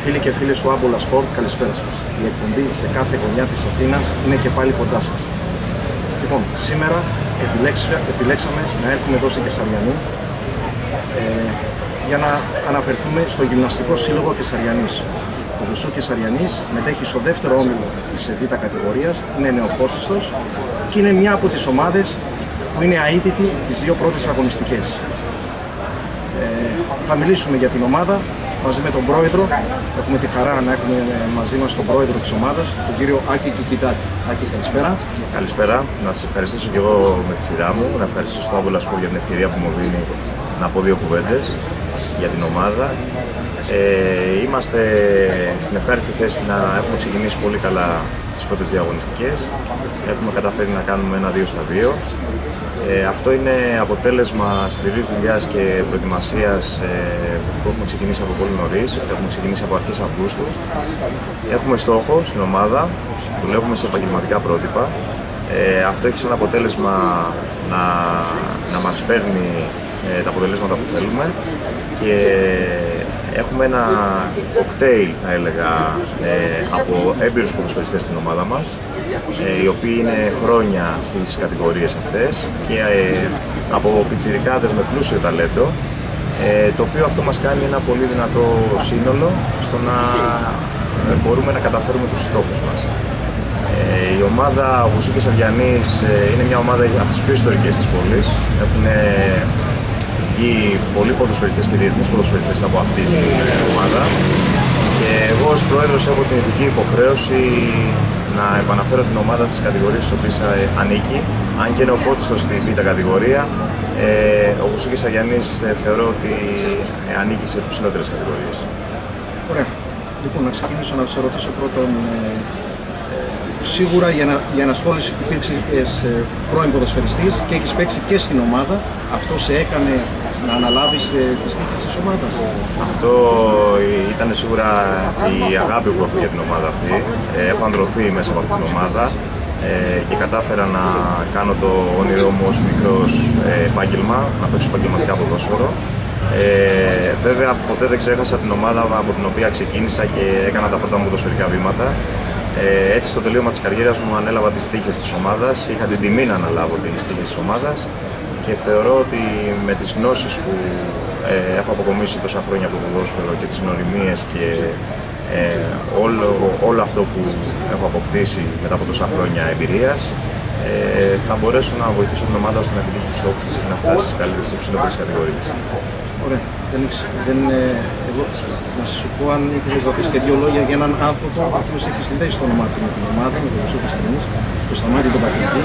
Φίλοι και φίλες του Άμπολα Σπορ, καλησπέρα σας. Η εκπομπή σε κάθε γωνιά της Αθήνας είναι και πάλι κοντά σας. Λοιπόν, σήμερα επιλέξαμε να έρθουμε εδώ στην Κεσαριανή για να αναφερθούμε στο Γυμναστικό Σύλλογο Κεσαριανής. Ο Βουσού Κεσαριανής μετέχει στο δεύτερο όμιλο της Β' κατηγορίας, είναι νεοφώτιστος και είναι μια από τις ομάδες που είναι αίτητη τις δύο πρώτες αγωνιστικές. Θα μιλήσουμε για την ομάδα μαζί με τον πρόεδρο. Έχουμε τη χαρά να έχουμε μαζί μας τον πρόεδρο της ομάδας, τον κύριο Άκη Κικιδάκη. Άκη, καλησπέρα. Καλησπέρα. Να σας ευχαριστήσω και εγώ με τη σειρά μου. Να ευχαριστήσω τον Άμπολα Σπορ για την ευκαιρία που μου δίνει να πω δύο κουβέντες για την ομάδα. Είμαστε στην ευχάριστη θέση να έχουμε ξεκινήσει πολύ καλά τις πρώτες δύο αγωνιστικές. Έχουμε καταφέρει να κάνουμε 1-2-2. Αυτό είναι αποτέλεσμα σκληρής δουλειάς και προετοιμασίας που έχουμε ξεκινήσει από πολύ νωρίς. Έχουμε ξεκινήσει από αρχές Αυγούστου. Έχουμε στόχο στην ομάδα, δουλεύουμε σε επαγγελματικά πρότυπα. Αυτό έχει σαν αποτέλεσμα να μας φέρνει τα αποτελέσματα που θέλουμε και έχουμε ένα κοκτέιλ, θα έλεγα, από έμπειρους ποδοσφαιριστές στην ομάδα μας, οι οποίοι είναι χρόνια στις κατηγορίες αυτές και από πιτσιρικάδες με πλούσιο ταλέντο, το οποίο αυτό μας κάνει ένα πολύ δυνατό σύνολο στο να μπορούμε να καταφέρουμε τους στόχους μας. Η ομάδα Βουσού Κεσαριανής είναι μια ομάδα από τις πιο ιστορικές της πόλης. Έχουν βγει πολλοί ποδοσφαιριστές και διεθνείς ποδοσφαιριστές από αυτή την ομάδα και εγώ ως πρόεδρος έχω την ηθική υποχρέωση να επαναφέρω την ομάδα στις κατηγορίες στις οποίες ανήκει. Αν και είναι ο φώτιστος στη Β' κατηγορία, ο Βουσού Κεσαριανής θεωρώ ότι ανήκει σε ψηλότερες κατηγορίες. Ωραία. Λοιπόν, να ξεκινήσω να σε ρωτήσω πρώτον. Σίγουρα η ανασχόληση υπήρξε πρώην ποδοσφαιριστής και έχεις παίξει και στην ομάδα. Αυτό σε έκανε να αναλάβεις τις τύχες της ομάδας? Αυτό ήταν σίγουρα η αγάπη που έχω για την ομάδα αυτή. Έχω ανδρωθεί μέσα από αυτήν την ομάδα και κατάφερα να κάνω το όνειρό μου ως μικρός επάγγελμα, να παίξω επαγγελματικά ποδόσφαιρο. Βέβαια ποτέ δεν ξέχασα την ομάδα από την οποία ξεκίνησα και έκανα τα πρώτα μου ποδοσφαιρικά βήματα. Έτσι στο τελείωμα της καριέρας μου ανέλαβα τις τύχες της ομάδας, είχα την τιμή να αναλάβω τις τύχες της ομάδας και θεωρώ ότι με τις γνώσεις που έχω αποκομίσει τόσα χρόνια από το ποδόσφαιρο και τις γνωριμίες και όλο αυτό που έχω αποκτήσει μετά από τόσα χρόνια εμπειρίας, θα μπορέσω να βοηθήσω την ομάδα ώστε να επιτύχει τους στόχους της και να φτάσει σε υψηλότερες κατηγορίες. Ωραία. Εγώ να σου πω αν ήθελες να πεις και δύο λόγια για έναν άνθρωπο ο οποίος έχει συνδέσει το όνομά του με την ομάδα, με τον Βουσού Κεσαριανής, τον Σταμάτη τον Μπακυρτζή.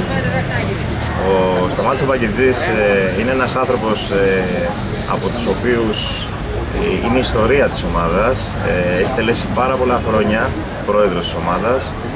Ο Σταμάτης ο Μπακυρτζής είναι ένας άνθρωπος από τους οποίους είναι η ιστορία της ομάδας. Έχει τελέσει πάρα πολλά χρόνια πρόεδρος της ομάδας.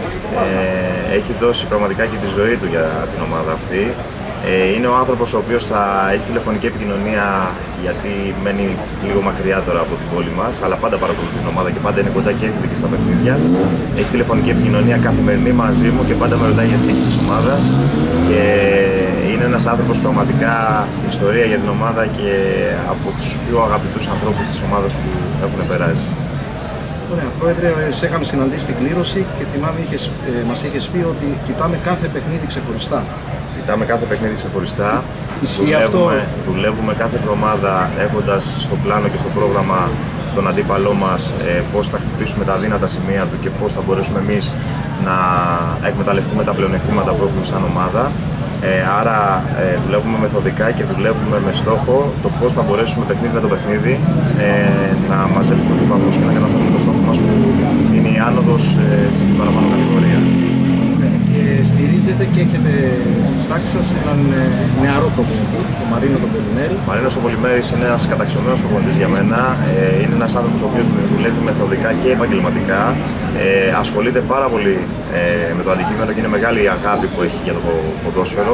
Έχει δώσει πραγματικά και τη ζωή του για την ομάδα αυτή. Είναι ο άνθρωπος ο οποίος θα έχει τηλεφωνική επικοινωνία, γιατί μένει λίγο μακριά τώρα από την πόλη μας, αλλά πάντα παρακολουθεί την ομάδα και πάντα είναι κοντά και έρχεται και στα παιχνίδια. Έχει τηλεφωνική επικοινωνία καθημερινή μαζί μου και πάντα με ρωτάει για την τύχη της ομάδας και είναι ένας άνθρωπος πραγματικά ιστορία για την ομάδα και από τους πιο αγαπητούς ανθρώπους της ομάδας που έχουν περάσει. Ωραία, Πρόεδρε, σε είχαμε συναντήσει στην κλήρωση και θυμάμαι μας είχες πει ότι κοιτάμε κάθε παιχνίδι ξεχωριστά. Κοιτάμε κάθε παιχνίδι ξεχωριστά. Δουλεύουμε κάθε εβδομάδα έχοντας στο πλάνο και στο πρόγραμμα τον αντίπαλό μας πώς θα χτυπήσουμε τα αδύνατα σημεία του και πώς θα μπορέσουμε εμείς να εκμεταλλευτούμε τα πλεονεκτήματα που έχουμε σαν ομάδα. Άρα δουλεύουμε μεθοδικά και δουλεύουμε με στόχο το πώς θα μπορέσουμε παιχνίδι με το παιχνίδι να μαζέψουμε τους βαθμούς και να καταφέρουμε το στόχο μας που είναι η άνοδος στην παραπάνω κατηγορία. Και στηρίζετε και έχετε στις τάξεις σας έναν νεαρό προπονητή, τον Μαρίνο τον Πολυμέρη. Ο Μαρίνος ο Πολυμέρης είναι ένας καταξιωμένος προπονητής για μένα. Είναι ένας άνθρωπος ο οποίος δουλεύει μεθοδικά και επαγγελματικά. Ασχολείται πάρα πολύ με το αντικείμενο και είναι μεγάλη η αγάπη που έχει για το ποδόσφαιρο.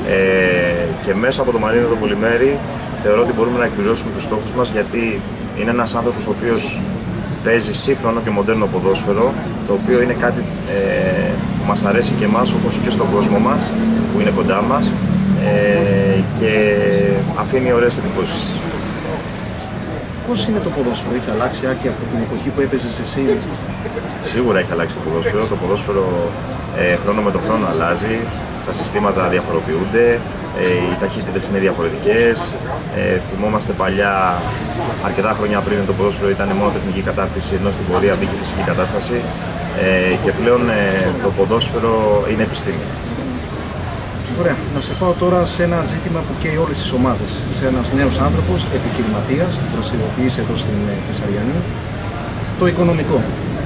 Και μέσα από τον Μαρίνο τον Πολυμέρη θεωρώ ότι μπορούμε να εκπληρώσουμε τους στόχους μας, γιατί είναι ένας άνθρωπος ο οποίος παίζει σύγχρονο και μοντέρνο ποδόσφαιρο, το οποίο είναι κάτι που μας αρέσει και εμάς, όπως και στον κόσμο μας που είναι κοντά μας, και αφήνει ωραίες εντυπώσεις. Πώς είναι το ποδόσφαιρο, έχει αλλάξει Άκη από την εποχή που έπαιζες εσύ? Σίγουρα έχει αλλάξει το ποδόσφαιρο. Το ποδόσφαιρο χρόνο με το χρόνο αλλάζει, τα συστήματα διαφοροποιούνται, οι ταχύτητες είναι διαφορετικές. Θυμόμαστε παλιά, αρκετά χρόνια πριν, το ποδόσφαιρο ήταν μόνο τεχνική κατάρτιση, ενώ στην πορεία μπήκε φυσική κατάσταση και πλέον το ποδόσφαιρο είναι επιστήμη. Ωραία. Να σε πάω τώρα σε ένα ζήτημα που καίει όλες τις ομάδες. Είσαι ένας νέος άνθρωπος, επιχειρηματίας, την δραστηριοποιείς εδώ στην Κεσαριανή. Το οικονομικό.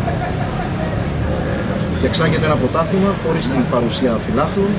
Διεξάγεται ένα πρωτάθλημα χωρίς την παρουσία φιλάθλων.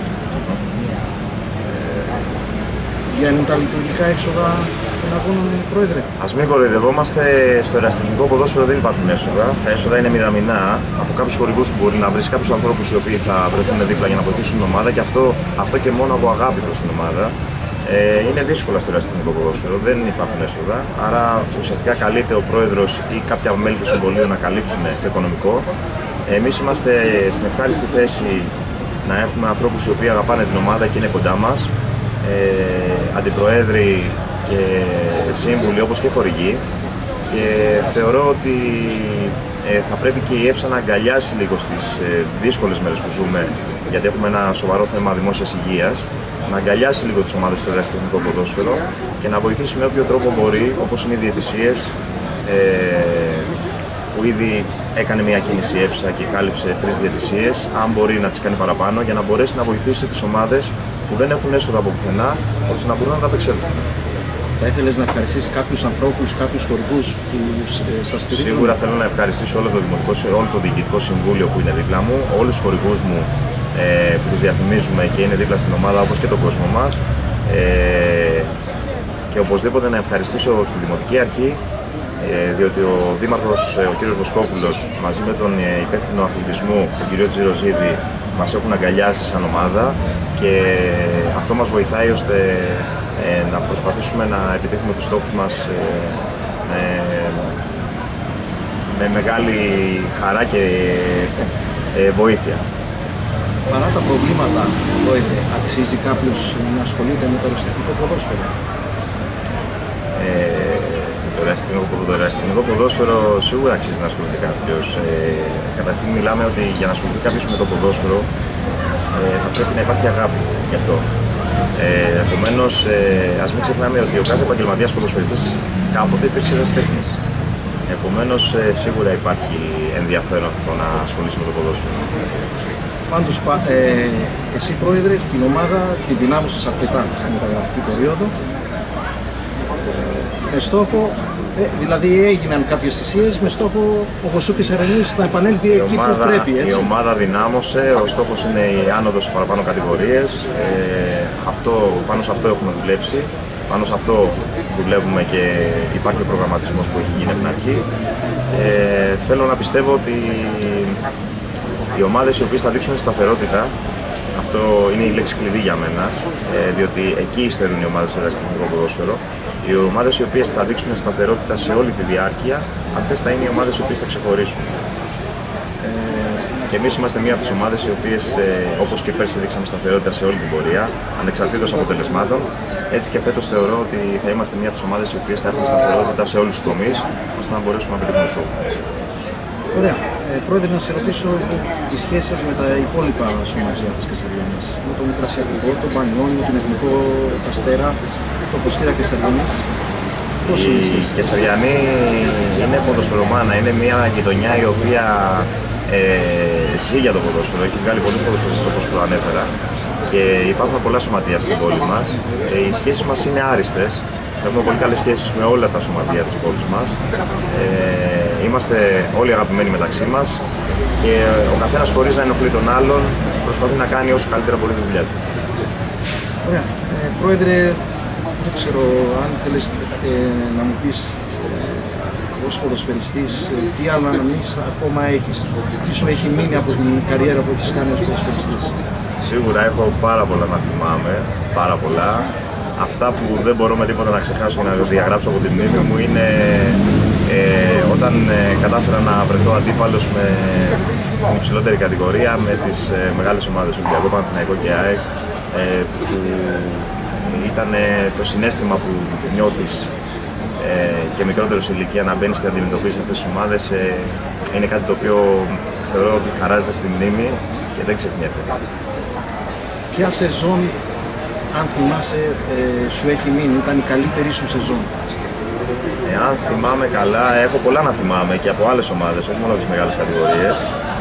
Βγαίνουν τα λειτουργικά έξοδα των αγώνων, Πρόεδρε? Ας μην κοροϊδευόμαστε, στο ερασιτεχνικό ποδόσφαιρο δεν υπάρχουν έσοδα. Τα έσοδα είναι μηδαμινά από κάποιους χορηγούς που μπορεί να βρει, κάποιους ανθρώπους οι οποίοι θα βρεθούν δίπλα για να βοηθήσουν την ομάδα, και αυτό και μόνο από αγάπη προς την ομάδα. Είναι δύσκολα στο ερασιτεχνικό ποδόσφαιρο, δεν υπάρχουν έσοδα. Άρα ουσιαστικά καλείται ο πρόεδρος ή κάποια μέλη του συμβολίου να καλύψουν το οικονομικό. Εμείς είμαστε στην ευχάριστη θέση να έχουμε ανθρώπους οι οποίοι αγαπάνε την ομάδα και είναι κοντά μας. Αντιπροέδροι και σύμβουλοι όπως και χορηγοί, και θεωρώ ότι θα πρέπει και η ΕΨΑ να αγκαλιάσει λίγο στις δύσκολες μέρες που ζούμε, γιατί έχουμε ένα σοβαρό θέμα δημόσιας υγείας, να αγκαλιάσει λίγο τις ομάδες στο ερασιτεχνικό ποδόσφαιρο και να βοηθήσει με όποιο τρόπο μπορεί, όπως είναι οι διαιτησίες, που ήδη έκανε μια κίνηση ΕΨΑ και κάλυψε 3 διαιτησίες, αν μπορεί να τις κάνει παραπάνω, για να μπορέσει να βοηθήσει τις ομάδες που δεν έχουν έσοδα από πουθενά, ώστε να μπορούν να τα απεξέλθουν. Θα ήθελες να ευχαριστήσεις κάποιους ανθρώπους, κάποιους χορηγούς που σας στηρίζουν? Σίγουρα θέλω να ευχαριστήσω όλο το Διοικητικό Συμβούλιο που είναι δίπλα μου, όλους τους χορηγούς μου που τους διαφημίζουμε και είναι δίπλα στην ομάδα, όπως και τον κόσμο μας. Και οπωσδήποτε να ευχαριστήσω τη Δημοτική Αρχή, διότι ο Δήμαρχος, ο κ. Βοσκόπουλος, μαζί με τον υπεύθυνο αθλητισμού, τον κ. Τζιροζίδη, μας έχουν αγκαλιάσει σαν ομάδα, και αυτό μας βοηθάει ώστε να προσπαθήσουμε να επιτύχουμε τους στόχους μας με μεγάλη χαρά και βοήθεια. Παρά τα προβλήματα, Πρόεδρε, αξίζει κάποιος να ασχολείται με το ερασιτεχνικό ποδόσφαιρο? Το ερασιτεχνικό ποδόσφαιρο σίγουρα αξίζει να ασχολείται κάποιος. Καταρχήν μιλάμε ότι για να ασχοληθεί κάποιος με το ποδόσφαιρο θα πρέπει να υπάρχει αγάπη γι' αυτό. Επομένως, ας μην ξεχνάμε ότι ο κάθε επαγγελματίας ποδοσφαιριστής κάποτε υπήρξε ερασιτέχνης. Επομένως, σίγουρα υπάρχει ενδιαφέρον το να ασχολήσει με το ποδόσφαιρο. Πάντως, εσύ, Πρόεδρε, την ομάδα την δυνάμωσες αρκετά στη μεταγραφική περίοδο. Με στόχο, δηλαδή έγιναν κάποιες θυσίες με στόχο ο Βοσκόπουλος Κεσαριανής να επανέλθει εκεί που πρέπει, έτσι? Η ομάδα δυνάμωσε, ο στόχος είναι η άνοδος σε παραπάνω κατηγορίες. Πάνω σε αυτό έχουμε δουλέψει, πάνω σε αυτό δουλεύουμε και υπάρχει ο προγραμματισμός που έχει γίνει από την αρχή. Θέλω να πιστεύω ότι οι ομάδες οι οποίες θα δείξουν σταθερότητα, αυτό είναι η λέξη κλειδί για μένα, διότι εκεί υστερούν οι ομάδες στο ερασιτεχνικό ποδόσφαιρο. Οι ομάδες οι οποίες θα δείξουν σταθερότητα σε όλη τη διάρκεια, αυτές θα είναι οι ομάδες οι οποίες θα ξεχωρίσουν. Και εμείς είμαστε μία από τις ομάδες οι οποίες, όπως και πέρσι, δείξαμε σταθερότητα σε όλη την πορεία, ανεξαρτήτως αποτελεσμάτων. Έτσι και φέτος θεωρώ ότι θα είμαστε μία από τις ομάδες οι οποίες θα έχουν σταθερότητα σε όλους τους τομείς, ώστε να μπορέσουμε να πετύχουμε τους στόχους μας. Ωραία. Πρόεδρε, να σε ρωτήσω τις σχέσεις με τα υπόλοιπα σωματεία της Κεσαριανής. Με τον Μικρασιατικό, τον Πανιόνιο, τον Εθνικό Αστέρα, το Φωστήρα Κεσαριανής. Η Κεσαριανή είναι ποδοσφαιρομάνα, είναι μια γειτονιά η οποία ζει για το ποδόσφαιρο. Έχει βγάλει πολλούς ποδοσφαιριστές, όπως προανέφερα, και υπάρχουν πολλά σωματεία στην πόλη μας. Οι σχέσεις μας είναι άριστες. Έχουμε πολύ καλές σχέσεις με όλα τα σωματεία της πόλης μας. Είμαστε όλοι αγαπημένοι μεταξύ μας και ο καθένας, χωρίς να ενοχλεί τον άλλον, προσπαθεί να κάνει όσο καλύτερα μπορεί τη δουλειά του. Ωραία. Πρόεδρε, δεν ξέρω αν θέλεις να μου πεις ως ποδοσφαιριστής τι άλλα αναμνήσεις ακόμα έχεις, τι σου έχει μείνει από την καριέρα που έχεις κάνει ως ποδοσφαιριστής? Σίγουρα έχω πάρα πολλά να θυμάμαι, πάρα πολλά. Αυτά που δεν μπορώ με τίποτα να ξεχάσω και να διαγράψω από τη μνήμη μου είναι όταν κατάφερα να βρεθώ αντίπαλος στην υψηλότερη κατηγορία με τις μεγάλες ομάδες, Ολυμπιακό, Παναθηναϊκό και ΑΕΚ, που ήταν το συναίσθημα που νιώθεις και μικρότερος ηλικία να μπαίνεις και να αντιμετωπίζεις αυτές τις ομάδες είναι κάτι το οποίο θεωρώ ότι χαράζεται στη μνήμη και δεν ξεχνιέται. Ποια σεζόν, αν θυμάσαι, σου έχει μείνει, ήταν η καλύτερη σου σεζόν? Αν θυμάμαι καλά, έχω πολλά να θυμάμαι και από άλλες ομάδες, όχι μόνο τις μεγάλες κατηγορίες.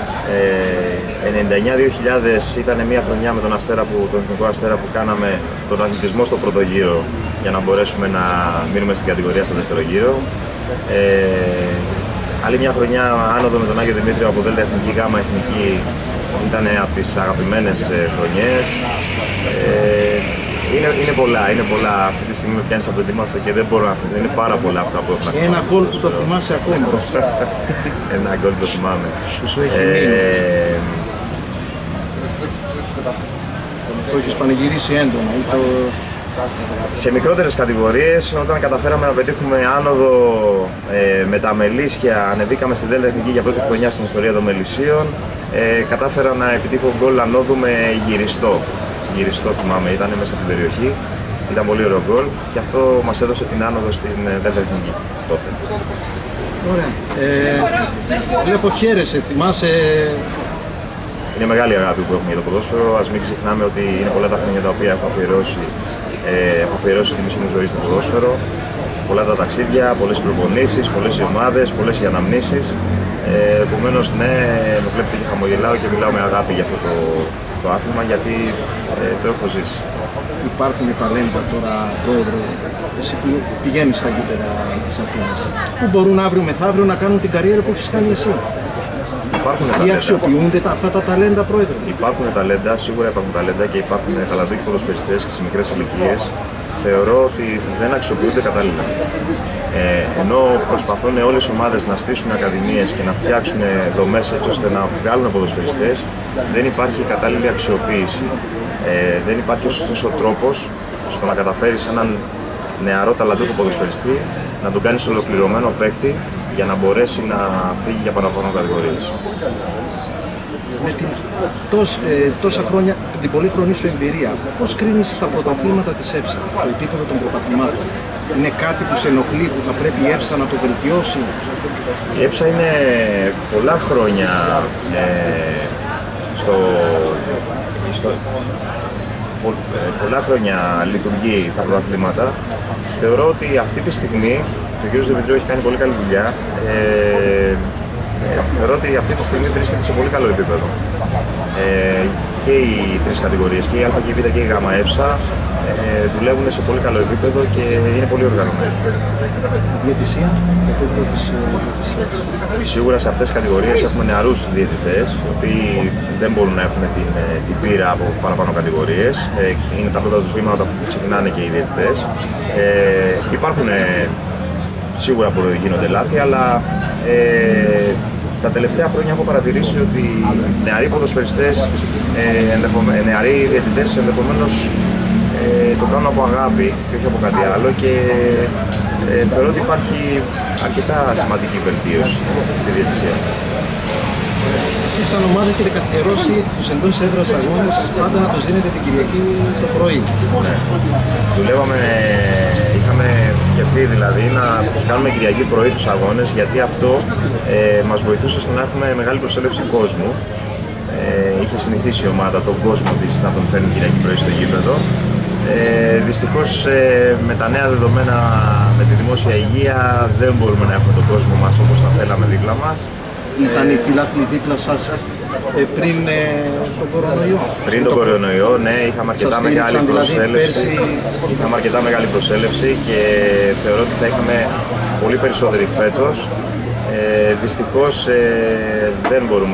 99-2000 ήταν μια χρονιά με τον Εθνικό Αστέρα που κάναμε τον αθλητισμό στο πρώτο γύρο για να μπορέσουμε να μείνουμε στην κατηγορία στο δεύτερο γύρο. Άλλη μια χρονιά άνοδο με τον Άγιο Δημήτριο από Δέλτα Εθνική, Γάμα Εθνική, ήταν από τις αγαπημένες χρονιές. Είναι πολλά. Αυτή τη στιγμή με πιάνεις από το ετοιμάστο και δεν μπορώ να θυμηθώ. Είναι πάρα πολλά αυτά που έχω να θυμάμαι. Ένα γκολ που το θυμάσαι ακόμα? Ένα γκολ που το θυμάμαι. Που σου έχει μείνει. Το έχεις πανηγυρίσει έντονα ή το... Σε μικρότερες κατηγορίες, όταν καταφέραμε να πετύχουμε άνοδο με τα Μελίσια, ανεβήκαμε στη Δέλτα Εθνική για πρώτη χρονιά στην ιστορία των Μελισσίων, κατάφερα να επιτύχω γκολ ανόδου με γυριστό θυμάμαι, ήταν μέσα από την περιοχή, ήταν πολύ ωραίο γκολ και αυτό μας έδωσε την άνοδο στην Δέλτα Εθνική τότε. Ωραία. Βλέπω χαίρεσαι, θυμάσαι... Είναι μεγάλη αγάπη που έχουμε για το ποδόσφαιρο, ας μην ξεχνάμε ότι είναι πολλά τα χρόνια τα οποία έχω αφιερώσει τη μισή μου ζωή στο ποδόσφαιρο. Πολλά τα ταξίδια, πολλές προπονήσεις, πολλές οι ομάδες, πολλές οι αναμνήσεις. Επομένως, ναι, με βλέπετε και χαμογελάω και μιλάω με αγάπη για αυτό το άθλημα, γιατί το έχω ζήσει. Υπάρχουν ταλέντα τώρα, πρόεδρε, εσύ που πηγαίνεις στα γήπεδα της Αθήνας, που μπορούν αύριο μεθαύριο να κάνουν την καριέρα που έχεις κάνει εσύ? Ή αξιοποιούνται αυτά τα ταλέντα, πρόεδρε? Υπάρχουν ταλέντα, σίγουρα υπάρχουν ταλέντα και υπάρχουν ταλαντούχοι ποδοσφαιριστές και σε μικρές ηλικίες. Θεωρώ ότι δεν αξιοποιούνται κατάλληλα. Ενώ προσπαθούν όλες οι ομάδες να στήσουν ακαδημίες και να φτιάξουν δομές έτσι ώστε να βγάλουν ποδοσφαιριστές, δεν υπάρχει κατάλληλη αξιοποίηση. Δεν υπάρχει ο σωστός ο τρόπος στο να καταφέρεις έναν νεαρό ταλαντούχο ποδοσφαιριστή να τον κάνεις ολοκληρωμένο παίκτη για να μπορέσει να φύγει για παραπάνω κατηγορίες. Με την τόσα χρόνια, την πολύχρονη σου εμπειρία, πώς κρίνεις τα πρωταθλήματα της ΕΨΑ, το επίπεδο των πρωταθλημάτων? Είναι κάτι που σε ενοχλεί, που θα πρέπει η ΕΨΑ να το βελτιώσει? Η ΕΨΑ είναι πολλά χρόνια πολλά χρόνια λειτουργεί τα πρωταθλήματα. Θεωρώ ότι αυτή τη στιγμή ο κ. Δημητρίου έχει κάνει πολύ καλή δουλειά. Θεωρώ ότι αυτή τη στιγμή βρίσκεται σε πολύ καλό επίπεδο. Και οι τρεις κατηγορίες, και η Α και η Β και η Γ ΕΨΑ, δουλεύουν σε πολύ καλό επίπεδο και είναι πολύ οργανωμένοι. Διαιτησία, Σίγουρα σε αυτές τις κατηγορίες έχουμε νεαρούς διαιτητές, οι οποίοι δεν μπορούν να έχουν την πείρα από παραπάνω κατηγορίες. Είναι τα πρώτα τους βήματα που ξεκινάνε και οι διαιτητές. Υπάρχουν σίγουρα που γίνονται λάθη, αλλά τα τελευταία χρόνια έχω παρατηρήσει ότι νεαροί ποδοσφαιριστές, νεαροί διαιτητές ενδεχομένως το κάνουν από αγάπη και όχι από κάτι άλλο, και θεωρώ ότι υπάρχει αρκετά σημαντική βελτίωση στη διαιτησία. Εσείς σαν ομάδα έχετε καθιερώσει τους εντός έδρας αγώνες πάντα να τους δίνετε την Κυριακή το πρωί. Ναι. Δουλεύαμε, είχαμε σκεφτεί δηλαδή να τους κάνουμε Κυριακή πρωί τους αγώνες, γιατί αυτό μας βοηθούσε στο να έχουμε μεγάλη προσέλευση κόσμου. Είχε συνηθίσει η ομάδα τον κόσμο της να τον φέρνει Κυριακή πρωί στο γήπεδο. Δυστυχώς με τα νέα δεδομένα με τη δημόσια υγεία δεν μπορούμε να έχουμε τον κόσμο μας όπως θα θέλαμε δίπλα μας. Ήταν οι φιλάθλοι δίπλα σας πριν τον κορονοϊό? Πριν τον κορονοϊό, ναι, είχαμε αρκετά μεγάλη προσέλευση. Είχαμε αρκετά μεγάλη προσέλευση και θεωρώ ότι θα είχαμε πολύ περισσότεροι φέτος. Δυστυχώς δεν μπορούμε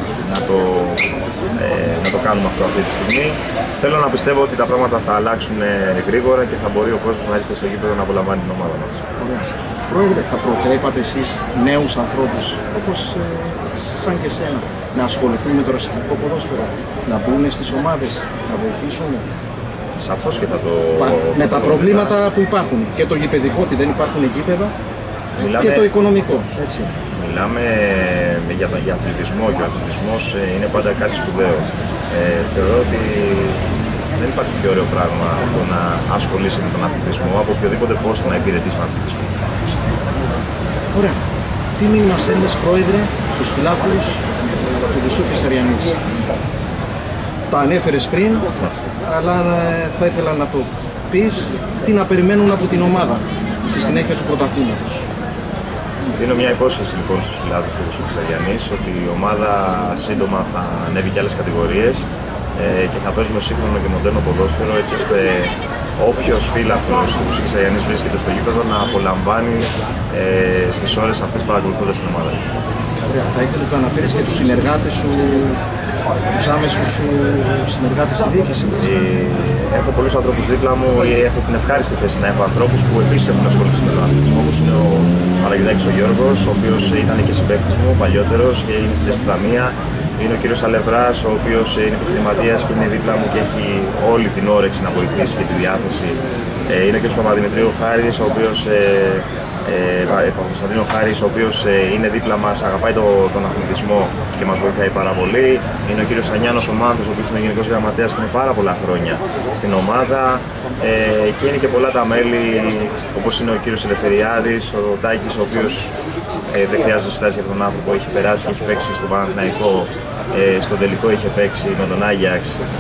να το κάνουμε αυτό αυτή τη στιγμή. Θέλω να πιστεύω ότι τα πράγματα θα αλλάξουν γρήγορα και θα μπορεί ο κόσμος να έρθει στο γήπεδο να απολαμβάνει την ομάδα μας. Πρόεδρε, θα προτρέπατε εσείς νέους ανθρώπους, όπως σαν και εσένα, να ασχοληθούν με το ρωσικό ποδόσφαιρο, να μπουν στις ομάδες, να βοηθήσουν? Σαφώς και θα το... Με τα προβλήματα που υπάρχουν, και το γηπεδικό, ότι δεν υπάρχουν γήπεδα, και το οικονομικό, έτσι. Μιλάμε για αθλητισμό και ο αθλητισμός είναι πάντα κάτι σπουδαίο. Θεωρώ ότι δεν υπάρχει πιο ωραίο πράγμα από το να ασχολείσαι με τον αθλητισμό από οποιοδήποτε πόστο να υπηρετείς τον αθλητισμό. Ωραία. Τι μήνυμα στέλνεις, Πρόεδρε, στους φιλάθλους του Δουσού Κεσαριανής? Τα ανέφερες πριν, αλλά θα ήθελα να το πεις, τι να περιμένουν από την ομάδα στη συνέχεια του πρωταθλήματος. Δίνω μια υπόσχεση λοιπόν στους φιλάθλους του Δουσού Κεσαριανής ότι η ομάδα σύντομα θα ανέβει και άλλες κατηγορίες και θα παίζουμε σύγχρονο και μοντέρνο ποδόσφαιρο, έτσι ώστε όποιος φίλαθλος του Δουσού Κεσαριανής βρίσκεται στο γήπεδο να απολαμβάνει τις ώρες αυτές παρακολουθώντας την ομάδα. Ωραία. Θα ήθελες να αναφέρεις και τους συνεργάτες σου, τους άμεσους σου συνεργάτες στη διοίκηση? Έχω πολλούς ανθρώπους δίπλα μου, έχω την ευχάριστη θέση να έχω ανθρώπους που επίσης έχουν ασχοληθεί με το άθλημα, όπως είναι ο Παναγιωτάκης ο Γιώργος, ο οποίος ήταν και συμπαίκτης μου παλιότερος και είναι στη θέση του Ταμεία. Είναι ο κύριος Αλευράς, ο οποίος είναι επιχειρηματίας και είναι δίπλα μου και έχει όλη την όρεξη να βοηθήσει και τη διάθεση. Είναι ο κύριος Παπαδημητρίου Χάρης, ο οποίος Κωνσταντίνο Χάρης, ο οποίος είναι δίπλα μας, αγαπάει τον αθλητισμό και μας βοηθάει πάρα πολύ. Είναι ο κύριος Ανιάνος ο Μάνθος, ο οποίος είναι γενικός γραμματέας και είναι πάρα πολλά χρόνια στην ομάδα. Και είναι και πολλά τα μέλη, όπως είναι ο κύριος Ελευθεριάδης, ο Τάκης, ο οποίος δεν χρειάζεται να συζητάσει για τον άνθρωπο, έχει περάσει και έχει παίξει στον Παναθηναϊκό, στον τελικό είχε παίξει με τον Άγιαξ.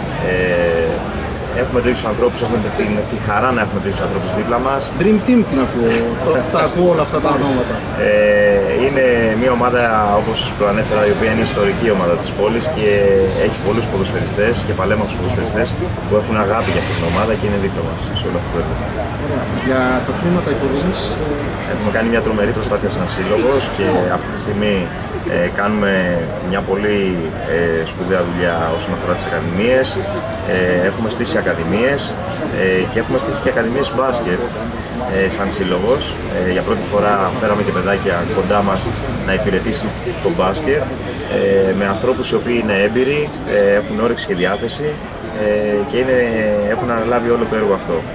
Έχουμε τέτοιους ανθρώπους, έχουμε τη χαρά να έχουμε τέτοιους ανθρώπους δίπλα μας. Dream Team την ακούω, τα ακούω όλα αυτά τα ονόματα. Είναι μια ομάδα, όπως προανέφερα, η οποία είναι ιστορική ομάδα της πόλης και έχει πολλούς ποδοσφαιριστές και παλέμαχους ποδοσφαιριστές που έχουν αγάπη για αυτήν την ομάδα και είναι δίπλα μας σε όλο αυτό το έργο. Για τα τμήματα υποδομής, έχουμε κάνει μια τρομερή προσπάθεια σαν σύλλογος και αυτή τη στιγμή κάνουμε μια πολύ σπουδαία δουλειά όσον αφορά τις ακαδημίες. Έχουμε στήσει ακαδημίες και έχουμε στήσει και ακαδημίες μπάσκετ σαν σύλλογος. Για πρώτη φορά φέραμε και παιδάκια κοντά μας να υπηρετήσει το μπάσκετ με ανθρώπους οι οποίοι είναι έμπειροι, έχουν όρεξη και διάθεση και έχουν αναλάβει όλο το έργο αυτό.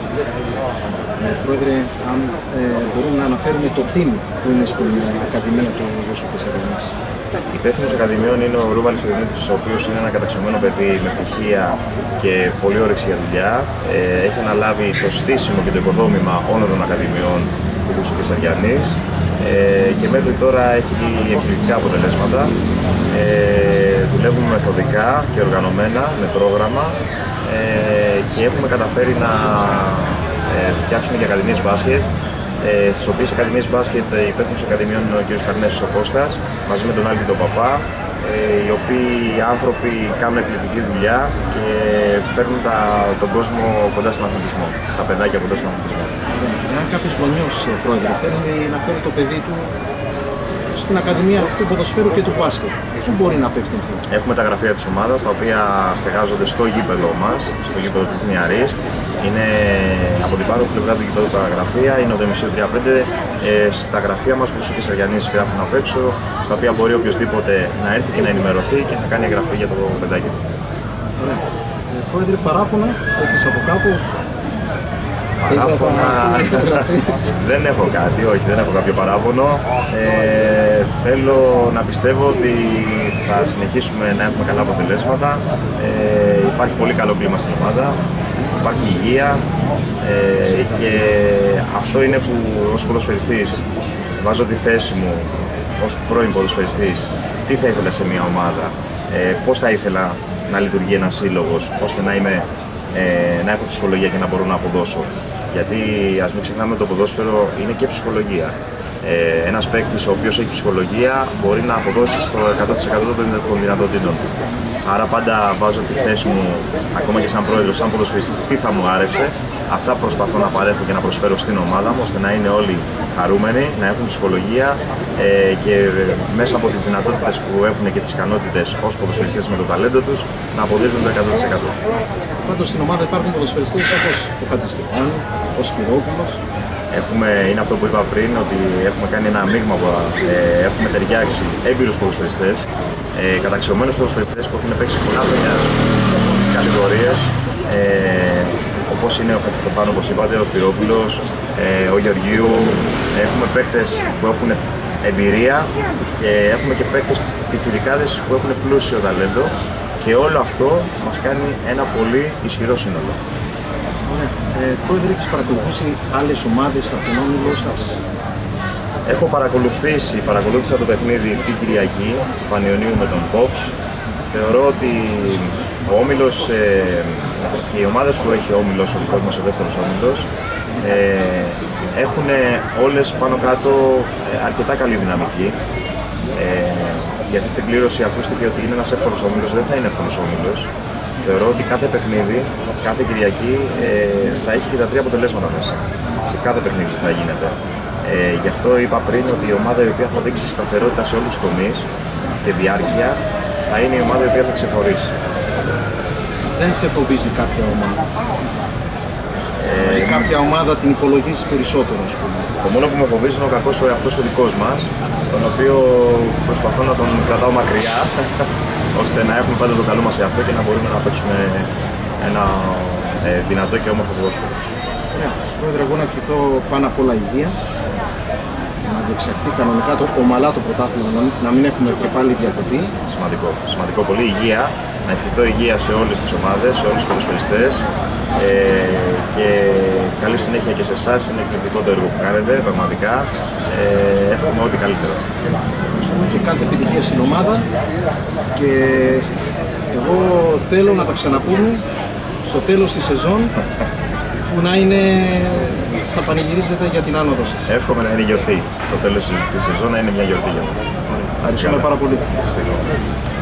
Πρόεδρε, αν μπορούμε να αναφέρουμε το team που είναι στην Ακαδημία του Δουσού Κεσαριανής. Υπεύθυνος Ακαδημιών είναι ο Ρούβαλης ο Δημήτρης, ο οποίος είναι ένα καταξιωμένο παιδί με πτυχία και πολλή όρεξη για δουλειά. Έχει αναλάβει το στήσιμο και το οικοδόμημα όλων των Ακαδημιών του Δουσού Κεσαριανής και μέχρι τώρα έχει εκπληκτικά αποτελέσματα. Δουλεύουμε μεθοδικά και οργανωμένα με πρόγραμμα και έχουμε καταφέρει να φτιάξουμε και ακαδημίες μπάσκετ, στις οποίες ακαδημίες μπάσκετ υπεύθυνος ακαδημιών είναι ο κ. Καρνέσης ο Κώστας, μαζί με τον Άλτη τον Παπά, οι οποίοι οι άνθρωποι κάνουν εκπληκτική δουλειά και φέρνουν τον κόσμο κοντά στον αθλητισμό, τα παιδάκια κοντά στον αθλητισμό. Εάν κάποιος γονιός, Πρόεδρε, θέλει να φέρει το παιδί του στην Ακαδημία του Ποδοσφαίρου και του Μπάσκετ, πού μπορεί να απευθυνθεί? Έχουμε τα γραφεία της ομάδας, τα οποία στεγάζονται στο γήπεδο μας, στο γήπεδο της Νιαρής. Είναι από την πάνω πλευρά του γήπεδου τα γραφεία, είναι ο Δεμισίου 35. Στα γραφεία μας, Δουσού Κεσαριανής γράφουν απ' έξω, στα οποία μπορεί οποιοδήποτε να έρθει και να ενημερωθεί και να κάνει εγγραφή για το παιδάκι του. Ωραία. Πρόεδρε, παράπονα έχεις από κάπου? Παράπονα... δεν έχω κάτι, όχι, δεν έχω κάποιο παράπονο. Θέλω να πιστεύω ότι θα συνεχίσουμε να έχουμε καλά αποτελέσματα. Υπάρχει πολύ καλό κλίμα στην ομάδα, υπάρχει υγεία και αυτό είναι που ως ποδοσφαιριστής βάζω τη θέση μου ως πρώην ποδοσφαιριστής. Τι θα ήθελα σε μια ομάδα, πώς θα ήθελα να λειτουργεί ένας σύλλογος, ώστε να έχω ψυχολογία και να μπορώ να αποδώσω. Γιατί ας μην ξεχνάμε, το ποδόσφαιρο είναι και ψυχολογία. Ένας παίκτης ο οποίος έχει ψυχολογία μπορεί να αποδώσει στο 100% των δυνατοτήτων του. Άρα πάντα βάζω τη θέση μου, ακόμα και σαν πρόεδρος, σαν ποδοσφαιριστής, τι θα μου άρεσε. Αυτά προσπαθώ να παρέχω και να προσφέρω στην ομάδα μου, ώστε να είναι όλοι χαρούμενοι, να έχουν ψυχολογία και μέσα από τις δυνατότητες που έχουν και τις ικανότητες ως ποδοσφαιριστές με το ταλέντο τους, να αποδίδουν το 100%. Πάντως στην ομάδα υπάρχουν ποδοσφαιριστές όπως ο Χατζηστεφάνου, ο Σπυρόπουλος. Είναι αυτό που είπα πριν, ότι έχουμε κάνει ένα μείγμα που έχουμε ταιριάξει έμπειρους ποδοσφαιριστές, καταξιωμένους ποδοσφαιριστές που έχουν παίξει πολλά χρόνια στις κατηγορίες, όπως είναι ο Χατζηστεφάνου, όπως είπατε, ο Σπυρόπουλος, ο Γεωργίου. Έχουμε παίκτες που έχουν εμπειρία και έχουμε και παίκτες πιτσιρικάδες που έχουν πλούσιο ταλέντο και όλο αυτό μας κάνει ένα πολύ ισχυρό σύνολο. Πρόεδρε, έχεις παρακολουθήσει άλλες ομάδες από τον όμιλό σας? Έχω παρακολούθησα το παιχνίδι την Κυριακή του Πανιωνίου με τον Pops. Θεωρώ ότι ο όμιλος και οι ομάδες που έχει ο όμιλος, ο δικός μας ο δεύτερος όμιλος, έχουν όλες πάνω κάτω αρκετά καλή δυναμική. Γιατί στην κλήρωση ακούστηκε ότι είναι ένας εύκολος όμιλος, δεν θα είναι εύκολος όμιλος. Θεωρώ ότι κάθε παιχνίδι, κάθε Κυριακή θα έχει και τα 3 αποτελέσματα μέσα. Σε κάθε παιχνίδι θα γίνεται. Γι' αυτό είπα πριν ότι η ομάδα η οποία θα δείξει σταθερότητα σε όλους τους τομείς και διάρκεια θα είναι η ομάδα η οποία θα ξεχωρίσει. Δεν σε φοβίζει κάποια ομάδα? Κάποια ομάδα την υπολογίζεις περισσότερο, ας πούμε? Το μόνο που με φοβίζει είναι ο κακός ο εαυτός ο δικός μας, τον οποίο προσπαθώ να τον κρατάω μακριά, ώστε να έχουμε πάντα το καλό μας εαυτό και να μπορούμε να παίξουμε ένα δυνατό και όμορφο ποδόσφαιρο. Πρόεδρε, εγώ να ευχηθώ πάνω απ' όλα υγεία, να διεξαχθεί κανονικά ομαλά το πρωτάθλημα, να μην έχουμε και πάλι διακοπή. Σημαντικό πολύ υγεία, να ευχηθώ υγεία σε όλες τις ομάδες, σε όλους τους ποδοσφαιριστές και καλή συνέχεια και σε εσάς, είναι εκπληκτικό το έργο που κάνετε, πραγματικά. Εύχομαι ό,τι καλύτερο. Και κάθε επιτυχία στην ομάδα και εγώ θέλω να τα ξαναπούμε στο τέλος της σεζόν, που να είναι, θα πανηγυρίζετε για την άνοδο σας. Εύχομαι να είναι γιορτή. Το τέλος της σεζόν να είναι μια γιορτή για μας. Ευχαριστούμε πάρα πολύ.